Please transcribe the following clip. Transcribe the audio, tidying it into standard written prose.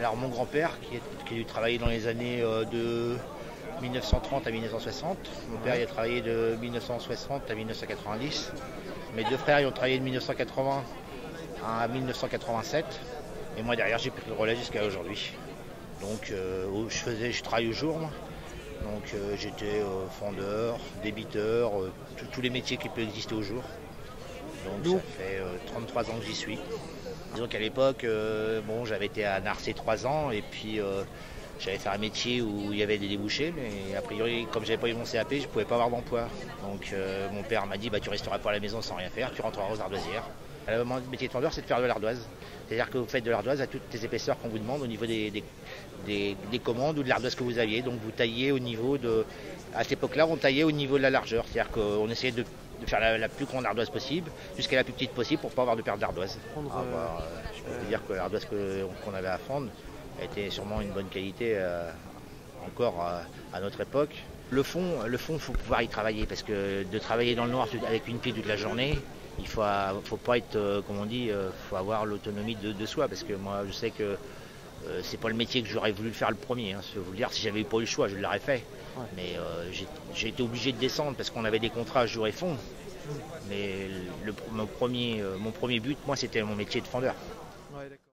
Alors mon grand-père qui a dû travailler dans les années de 1930 à 1960. Mon père il a travaillé de 1960 à 1990. Mes deux frères ils ont travaillé de 1980 à 1987. Et moi derrière j'ai pris le relais jusqu'à aujourd'hui. Donc je travaille au jour moi. Donc j'étais fondeur, débiteur, tous les métiers qui peuvent exister au jour. Donc ça fait 33 ans que j'y suis. Disons qu'à l'époque, j'avais été à Narcé 3 ans et puis j'avais fait un métier où il y avait des débouchés, mais a priori, comme j'avais pas eu mon CAP, je ne pouvais pas avoir d'emploi. Donc mon père m'a dit tu resteras pas à la maison sans rien faire, tu rentreras aux ardoisières. Mon métier de fondeur, c'est de faire de l'ardoise. C'est-à-dire que vous faites de l'ardoise à toutes les épaisseurs qu'on vous demande au niveau des commandes ou de l'ardoise que vous aviez. Donc vous taillez au niveau de... À cette époque-là, on taillait au niveau de la largeur. C'est-à-dire qu'on essayait de faire la plus grande ardoise possible jusqu'à la plus petite possible pour ne pas avoir de perte d'ardoise. Je peux vous dire que l'ardoise qu'on avait à fendre était sûrement une bonne qualité encore à notre époque. Le fond, il faut pouvoir y travailler parce que de travailler dans le noir avec une pile toute la journée, il faut pas être, comme on dit, faut avoir l'autonomie de soi parce que moi je sais que c'est pas le métier que j'aurais voulu faire le premier. Je vais vous le dire, si j'avais pas eu le choix, je l'aurais fait. Ouais. Mais j'ai été obligé de descendre parce qu'on avait des contrats jour et fond. Mais mon premier but, moi, c'était mon métier de fondeur. Ouais,